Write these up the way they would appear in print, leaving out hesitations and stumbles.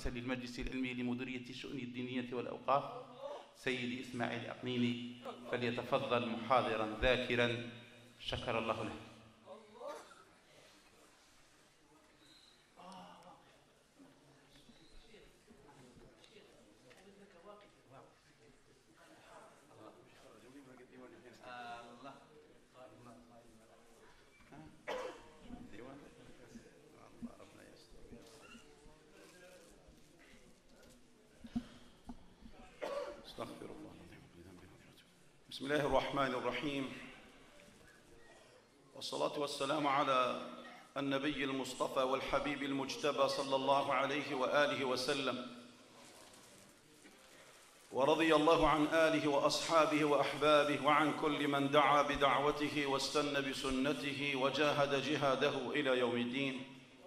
للمجلس العلمي لمديرية الشؤون الدينية والأوقاف سيدي إسماعيل أقنيني فليتفضل محاضرا ذاكرا شكر الله له. بسم الله الرحمن الرحيم، والصلاة والسلام على النبي المصطفى والحبيب المجتبى صلى الله عليه وآله وسلم، ورضي الله عن آله وأصحابه وأحبابه وعن كل من دعا بدعوته واستنى بسنته وجاهد جهاده إلى يوم الدين.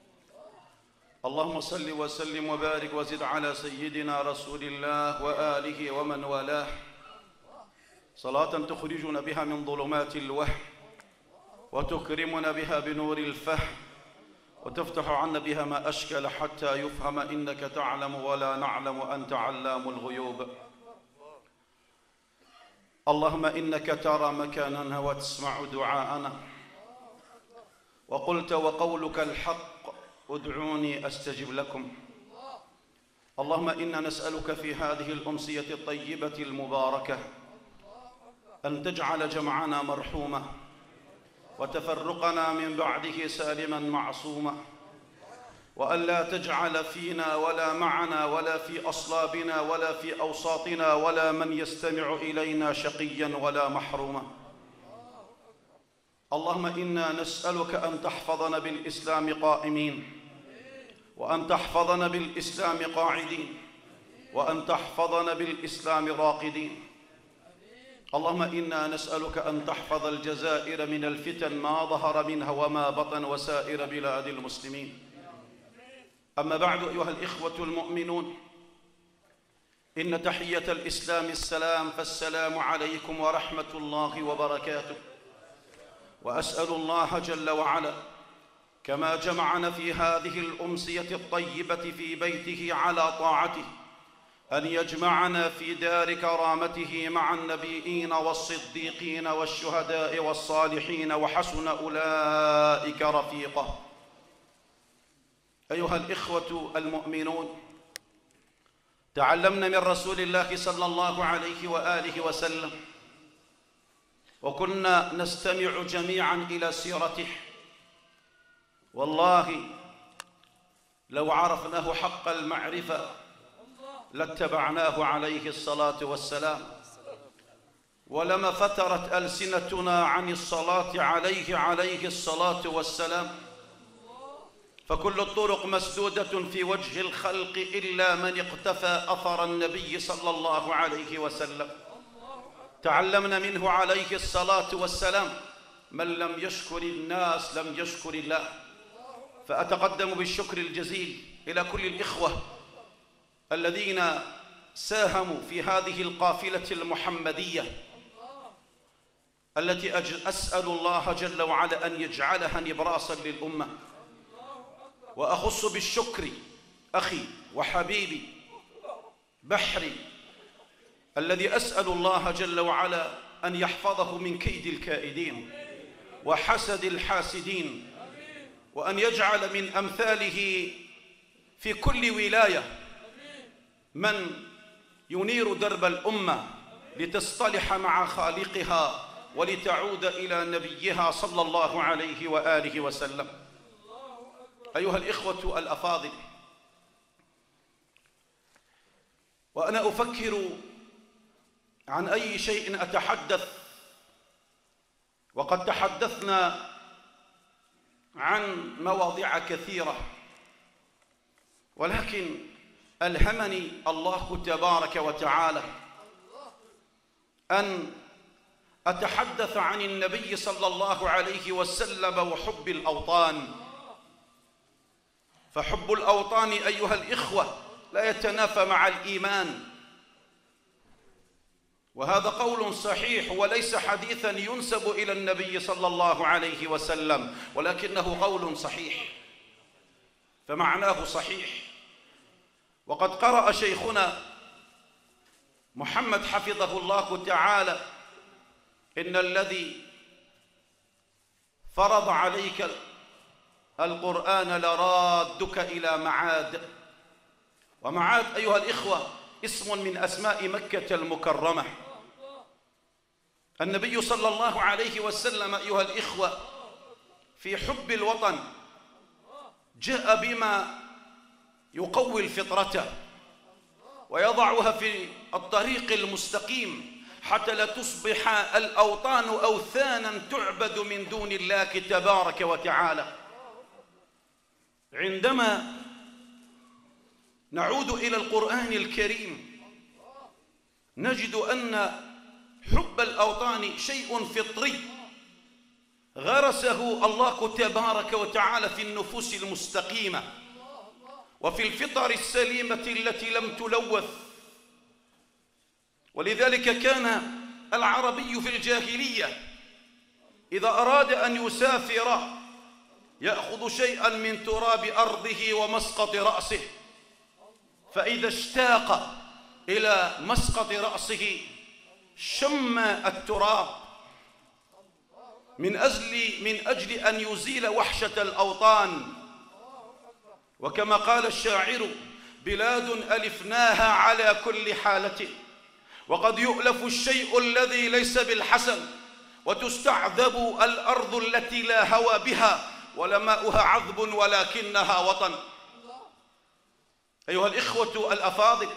اللهم صل وسلم وبارك وزد على سيدنا رسول الله وآله ومن والاه، صلاة تخرجنا بها من ظلمات الوهم وتكرمنا بها بنور الفهم وتفتح عنا بها ما أشكل حتى يفهم إنك تعلم ولا نعلم أنت علام الغيوب. اللهم إنك ترى مكاننا وتسمع دعاءنا، وقلت وقولك الحق ادعوني أستجب لكم. اللهم إنا نسألك في هذه الأمسية الطيبة المباركة أن تجعل جمعنا مرحوما وتفرقنا من بعده سالما معصوما، وأن لا تجعل فينا ولا معنا ولا في أصلابنا ولا في أوساطنا ولا من يستمع إلينا شقيا ولا محروما. اللهم إنا نسألك أن تحفظنا بالإسلام قائمين، وأن تحفظنا بالإسلام قاعدين، وأن تحفظنا بالإسلام راقدين. اللهم إنا نسألك أن تحفظ الجزائر من الفتن ما ظهر منها وما بطن وسائر بلاد المسلمين. أما بعد، أيها الإخوة المؤمنون، إن تحية الإسلام السلام، فالسلام عليكم ورحمة الله وبركاته. وأسأل الله جل وعلا كما جمعنا في هذه الأمسية الطيبة في بيته على طاعته أن يجمعنا في دار كرامته مع النبيين والصديقين والشهداء والصالحين وحسن أولئك رفيقا. أيها الإخوة المؤمنون، تعلمنا من رسول الله صلى الله عليه وآله وسلم، وكنا نستمع جميعا إلى سيرته. والله لو عرفناه حق المعرفة لاتبعناه عليه الصلاة والسلام، ولما فترت ألسنتنا عن الصلاة عليه الصلاة والسلام، فكل الطرق مسدودة في وجه الخلق إلا من اقتفى أثر النبي صلى الله عليه وسلم. تعلمنا منه عليه الصلاة والسلام: من لم يشكر الناس لم يشكر الله. فأتقدم بالشكر الجزيل إلى كل الإخوة الذين ساهموا في هذه القافلة المحمدية التي أسأل الله جل وعلا أن يجعلها نبراسا للأمة. وأخص بالشكر أخي وحبيبي بحري الذي أسأل الله جل وعلا أن يحفظه من كيد الكائدين وحسد الحاسدين، وأن يجعل من أمثاله في كل ولاية من ينير درب الأمة لتصطلح مع خالقها ولتعود إلى نبيها صلى الله عليه وآله وسلم. أيها الإخوة الأفاضل، وأنا أفكر عن أي شيء أتحدث، وقد تحدثنا عن مواضيع كثيرة، ولكن ألهمني الله تبارك وتعالى أن أتحدث عن النبي صلى الله عليه وسلم وحب الأوطان. فحب الأوطان أيها الإخوة لا يتنافى مع الإيمان، وهذا قول صحيح وليس حديثا ينسب إلى النبي صلى الله عليه وسلم، ولكنه قول صحيح، فمعناه صحيح. وقد قرأ شيخنا محمد حفظه الله تعالى: إن الذي فرض عليك القرآن لرادك إلى معاد. ومعاد أيها الإخوة اسم من أسماء مكة المكرمة. النبي صلى الله عليه وسلم أيها الإخوة في حب الوطن جاء بما يقوي الفطرة ويضعها في الطريق المستقيم حتى لا تصبح الأوطان أوثانا تعبد من دون الله تبارك وتعالى. عندما نعود إلى القرآن الكريم نجد أن حب الأوطان شيء فطري غرسه الله تبارك وتعالى في النفوس المستقيمة وفي الفطر السليمة التي لم تلوث. ولذلك كان العربي في الجاهلية إذا أراد أن يسافر يأخذ شيئا من تراب أرضه ومسقط رأسه، فإذا اشتاق إلى مسقط رأسه شم التراب من أجل أن يزيل وحشة الأوطان. وكما قال الشاعر: بلاد ألفناها على كل حالة، وقد يؤلف الشيء الذي ليس بالحسن، وتستعذب الأرض التي لا هوى بها، ولماؤها عذب ولكنها وطن. أيها الإخوة الأفاضل،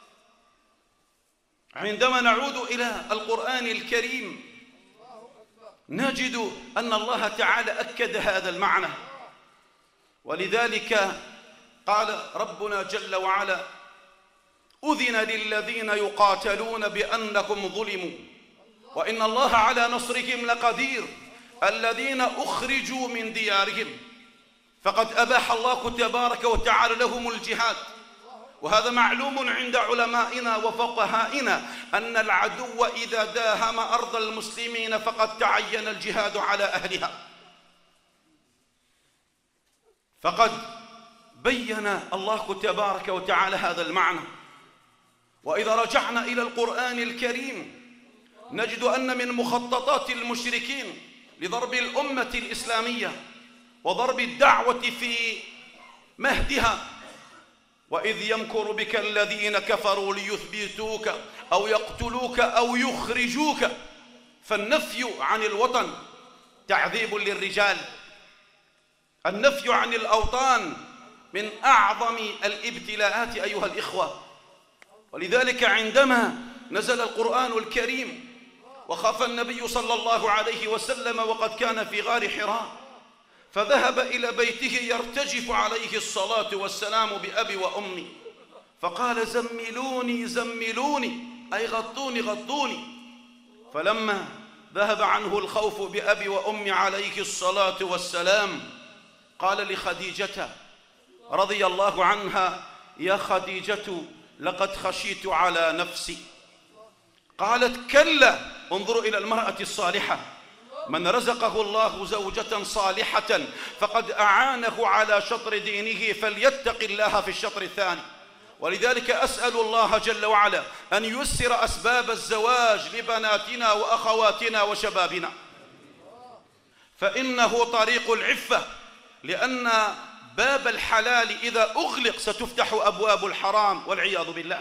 عندما نعود إلى القرآن الكريم نجد أن الله تعالى أكد هذا المعنى. ولذلك قال ربنا جل وعلا: أذن للذين يقاتلون بأنهم ظلموا وإن الله على نصرهم لقدير الذين أخرجوا من ديارهم فقد أباح الله تبارك وتعالى لهم الجهاد. وهذا معلوم عند علمائنا وفقهائنا أن العدو إذا داهم أرض المسلمين فقد تعين الجهاد على أهلها. فقد بين الله تبارك وتعالى هذا المعنى. وإذا رجعنا إلى القرآن الكريم نجد أن من مخططات المشركين لضرب الأمة الإسلامية وضرب الدعوة في مهدها: وإذ يمكر بك الذين كفروا ليثبتوك أو يقتلوك أو يخرجوك. فالنفي عن الوطن تعذيب للرجال، النفي عن الأوطان من أعظم الابتلاءات أيها الإخوة. ولذلك عندما نزل القرآن الكريم وخاف النبي صلى الله عليه وسلم وقد كان في غار حراء فذهب إلى بيته يرتجف عليه الصلاة والسلام بأبي وأمي، فقال: زملوني زملوني، أي غطوني غطوني. فلما ذهب عنه الخوف بأبي وأمي عليه الصلاة والسلام قال لخديجة رضي الله عنها: يا خديجة لقد خشيت على نفسي. قالت: كلا. انظروا إلى المرأة الصالحة، من رزقه الله زوجة صالحة فقد أعانه على شطر دينه فليتق الله في الشطر الثاني. ولذلك أسأل الله جل وعلا أن ييسر أسباب الزواج لبناتنا وأخواتنا وشبابنا، فإنه طريق العفة، لأن باب الحلال إذا أغلق ستفتح أبواب الحرام والعياذ بالله.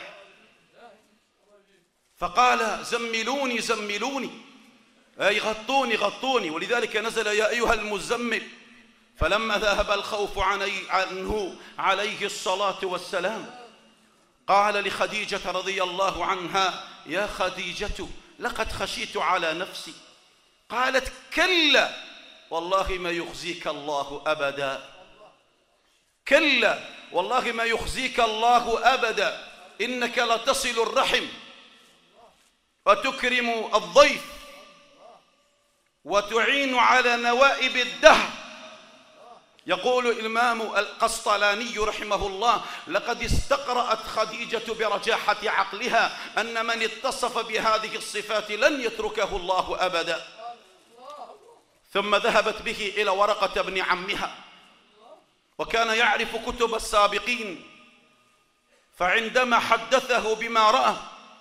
فقال: زملوني زملوني، أي غطوني غطوني. ولذلك نزل: يا أيها المزمل. فلما ذهب الخوف عنه عليه الصلاة والسلام قال لخديجة رضي الله عنها: يا خديجة لقد خشيت على نفسي. قالت: كلا والله ما يخزيك الله أبدا، كلا والله ما يخزيك الله أبدا، إنك لتصل الرحم وتكرم الضيف وتعين على نوائب الدهر. يقول الإمام القسطلاني رحمه الله: لقد استقرأت خديجة برجاحة عقلها أن من اتصف بهذه الصفات لن يتركه الله أبدا. ثم ذهبت به إلى ورقة بن عمها، وكان يعرف كتب السابقين، فعندما حدثه بما رأى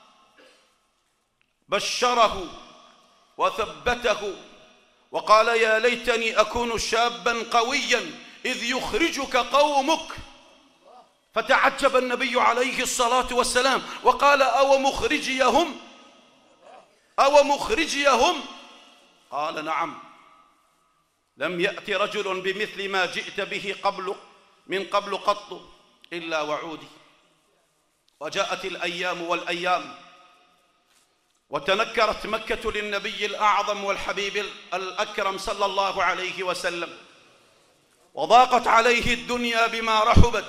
بشره وثبته وقال: يا ليتني أكون شابا قويا إذ يخرجك قومك. فتعجب النبي عليه الصلاة والسلام وقال: أو مخرجيهم؟ قال: نعم، لم يأت رجل بمثل ما جئت به من قبل قط إلا وعودي. وجاءت الأيام والأيام وتنكرت مكة للنبي الأعظم والحبيب الأكرم صلى الله عليه وسلم، وضاقت عليه الدنيا بما رحبت،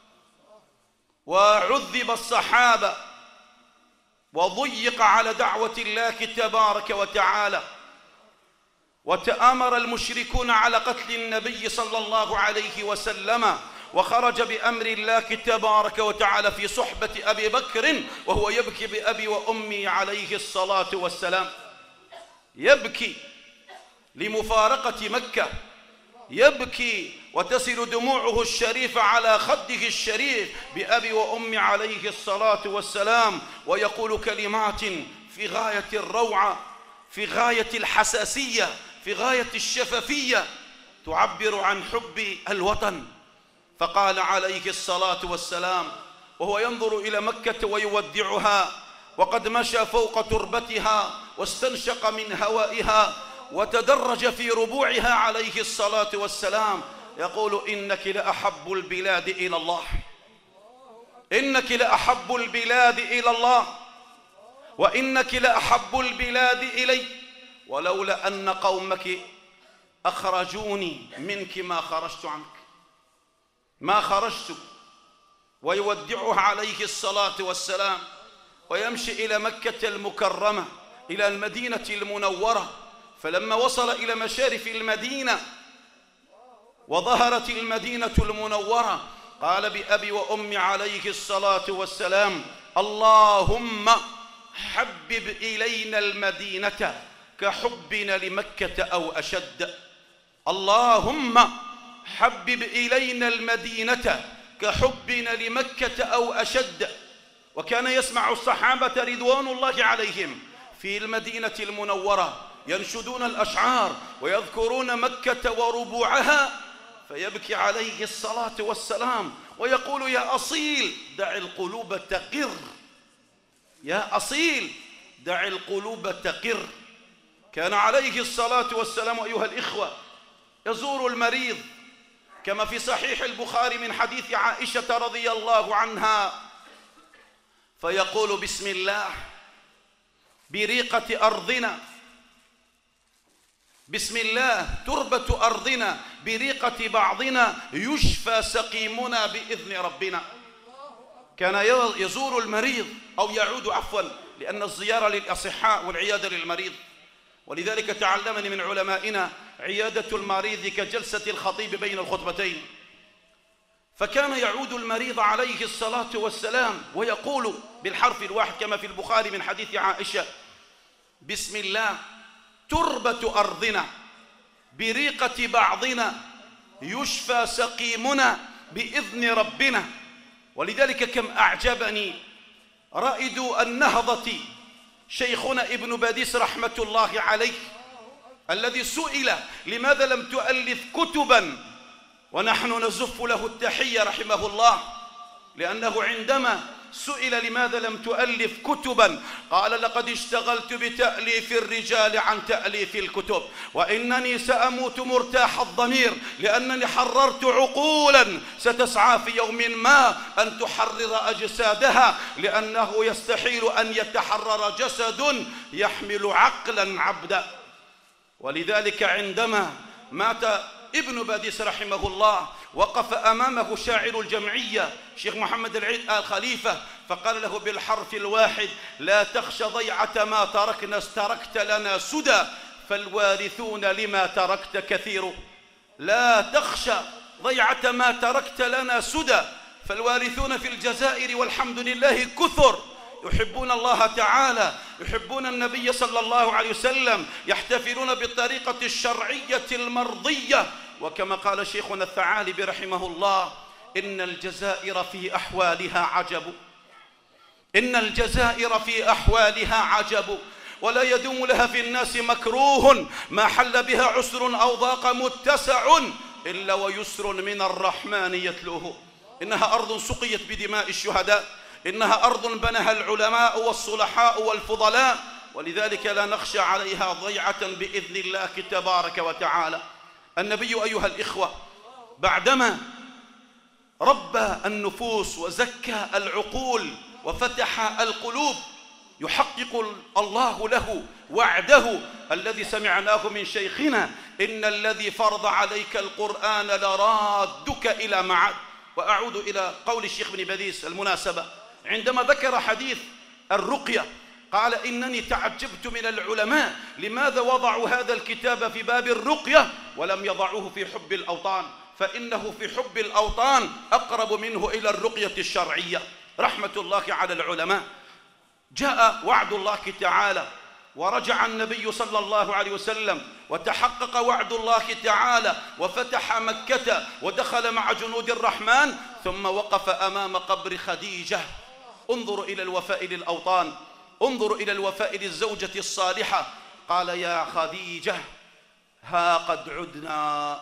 وعذب الصحابة، وضيق على دعوة الله تبارك وتعالى، وتآمر المشركون على قتل النبي صلى الله عليه وسلم، وخرج بأمر الله تبارك وتعالى في صحبة أبي بكر وهو يبكي بأبي وأمي عليه الصلاة والسلام، يبكي لمفارقة مكة، يبكي وتصل دموعه الشريفة على خده الشريف بأبي وأمي عليه الصلاة والسلام، ويقول كلمات في غاية الروعة، في غاية الحساسية، في غاية الشفافية، تعبر عن حب الوطن. فقال عليه الصلاة والسلام وهو ينظر إلى مكة ويودعها، وقد مشى فوق تربتها واستنشق من هوائها وتدرج في ربوعها عليه الصلاة والسلام، يقول: إنك لأحب البلاد إلى الله، إنك لأحب البلاد إلى الله، وإنك لأحب البلاد إلي، ولولا أن قومك أخرجوني منك ما خرجت عنك، ما خرجت. ويودعها عليه الصلاة والسلام ويمشي إلى مكة المكرمة، إلى المدينة المنورة. فلما وصل إلى مشارف المدينة وظهرت المدينة المنورة قال بأبي وأمي عليه الصلاة والسلام: اللهم حبب إلينا المدينة كحبنا لمكة أو أشد، اللهم حبب إلينا المدينة كحبنا لمكة أو أشد. وكان يسمع الصحابة رضوان الله عليهم في المدينة المنورة ينشدون الأشعار ويذكرون مكة وربوعها، فيبكي عليه الصلاة والسلام ويقول: يا أصيل دع القلوب تقر، يا أصيل دع القلوب تقر. كان عليه الصلاة والسلام أيها الإخوة يزور المريض، كما في صحيح البخاري من حديث عائشة رضي الله عنها، فيقول: بسم الله بريقة أرضنا، بسم الله تربة أرضنا، بريقة بعضنا يشفى سقيمنا بإذن ربنا. كان يزور المريض أو يعود عفوا، لأن الزيارة للأصحاء والعيادة للمريض، ولذلك تعلمني من علمائنا عيادة المريض كجلسة الخطيب بين الخطبتين. فكان يعود المريض عليه الصلاة والسلام ويقول بالحرف الواحد كما في البخاري من حديث عائشة: بسم الله تربة أرضنا، بريقة بعضنا يشفى سقيمنا بإذن ربنا. ولذلك كم أعجبني رائد النهضة شيخنا ابن باديس رحمة الله عليه، الذي سئل: لماذا لم تؤلف كتبا؟ ونحن نزف له التحية رحمه الله، لأنه عندما سئل لماذا لم تؤلف كتبا قال: لقد اشتغلت بتأليف الرجال عن تأليف الكتب، وإنني سأموت مرتاح الضمير، لأنني حررت عقولا ستسعى في يوم ما أن تحرر أجسادها، لأنه يستحيل أن يتحرر جسد يحمل عقلا عبدا. ولذلك عندما مات ابن باديس رحمه الله وقف أمامه شاعر الجمعية شيخ محمد العيد آل خليفة، فقال له بالحرف الواحد: لا تخش ضيعة ما تركنا، استركت لنا سدى، فالوارثون لما تركت كثير. لا تخشى ضيعة ما تركت لنا سدى، فالوارثون في الجزائر والحمد لله كثر، يحبون الله تعالى، يحبون النبي صلى الله عليه وسلم، يحتفلون بالطريقة الشرعية المرضية. وكما قال شيخنا الثعالبي رحمه الله: إن الجزائر في أحوالها عجب، إن الجزائر في أحوالها عجب، ولا يدوم لها في الناس مكروه ما حل بها عسر أو ضاق متسع إلا ويسر من الرحمن يتلوه. إنها أرض سقيت بدماء الشهداء، إنها أرض بنها العلماء والصلحاء والفضلاء، ولذلك لا نخشى عليها ضيعة بإذن الله تبارك وتعالى. النبي أيها الإخوة بعدما ربى النفوس وزكى العقول وفتح القلوب يحقق الله له وعده الذي سمعناه من شيخنا: إن الذي فرض عليك القرآن لرادك إلى معاد. وأعود إلى قول الشيخ بن بديس المناسبة عندما ذكر حديث الرقية، قال: إنني تعجبت من العلماء لماذا وضعوا هذا الكتاب في باب الرقية ولم يضعوه في حب الأوطان، فإنه في حب الأوطان أقرب منه إلى الرقية الشرعية. رحمة الله على العلماء. جاء وعد الله تعالى ورجع النبي صلى الله عليه وسلم وتحقق وعد الله تعالى وفتح مكة ودخل مع جنود الرحمن، ثم وقف أمام قبر خديجة. انظروا إلى الوفاء للأوطان، انظروا إلى الوفاء للزوجة الصالحة. قال: يا خديجة ها قد عدنا،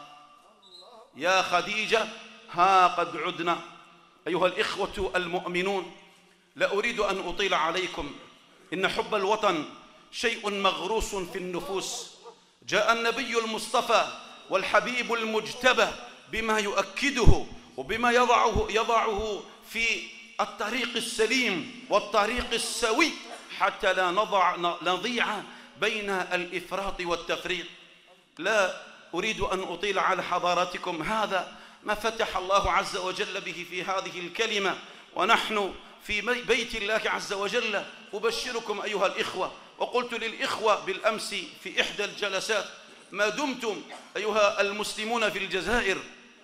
يا خديجة ها قد عدنا. أيها الإخوة المؤمنون، لا أريد أن أطيل عليكم، إن حب الوطن شيء مغروس في النفوس. جاء النبي المصطفى والحبيب المجتبى بما يؤكده وبما يضعه في الطريق السليم والطريق السوي حتى لا نضيع بين الإفراط والتفريط. لا أريد أن أطيل على حضراتكم، هذا ما فتح الله عز وجل به في هذه الكلمة، ونحن في بيت الله عز وجل. أبشركم أيها الإخوة، وقلت للإخوة بالأمس في إحدى الجلسات: ما دمتم أيها المسلمون في الجزائر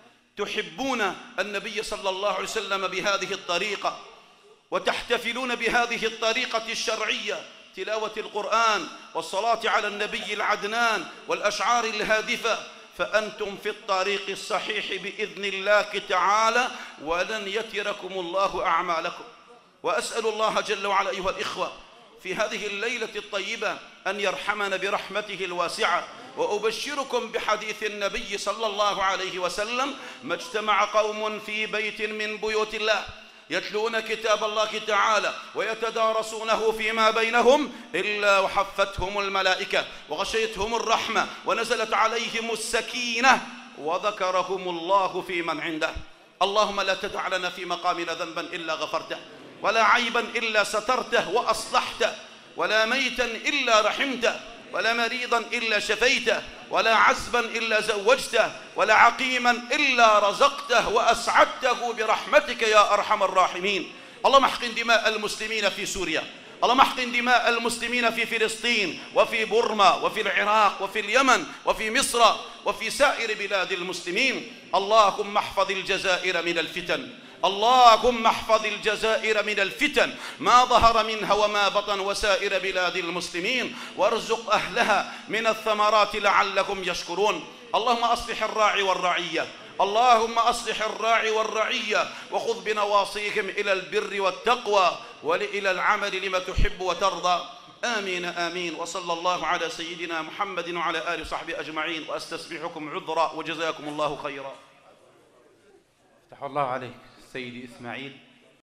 تحبون النبي صلى الله عليه وسلم بهذه الطريقة وتحتفلون بهذه الطريقة الشرعية، تلاوة القرآن والصلاة على النبي العدنان والأشعار الهادفة، فأنتم في الطريق الصحيح بإذن الله تعالى، ولن يتركم الله أعمالكم. وأسأل الله جل وعلا أيها الإخوة في هذه الليلة الطيبة أن يرحمنا برحمته الواسعة. وأبشركم بحديث النبي صلى الله عليه وسلم: ما اجتمع قوم في بيت من بيوت الله يتلون كتاب الله تعالى ويتدارسونه فيما بينهم إلا وحفتهم الملائكة وغشيتهم الرحمة ونزلت عليهم السكينة وذكرهم الله في من عنده. اللهم لا تدع لنا في مقامنا ذنبا إلا غفرته، ولا عيبا إلا سترته وأصلحته، ولا ميتا إلا رحمته، ولا مريضا إلا شفيته، ولا عزبا إلا زوجته، ولا عقيما إلا رزقته وأسعدته برحمتك يا أرحم الراحمين. اللهم احقن دماء المسلمين في سوريا، اللهم احقن دماء المسلمين في فلسطين وفي بورما وفي العراق وفي اليمن وفي مصر وفي سائر بلاد المسلمين. اللهم احفظ الجزائر من الفتن، اللهم احفظ الجزائر من الفتن ما ظهر منها وما بطن وسائر بلاد المسلمين، وارزق أهلها من الثمرات لعلهم يشكرون. اللهم أصلح الراعي والرعية، اللهم أصلح الراعي والرعية، وخذ بنواصيهم إلى البر والتقوى وإلى العمل لما تحب وترضى. آمين آمين. وصلى الله على سيدنا محمد وعلى آله وصحبه أجمعين، وأستسمحكم عذرا وجزاكم الله خيرا. فتح الله عليك سيدي إسماعيل.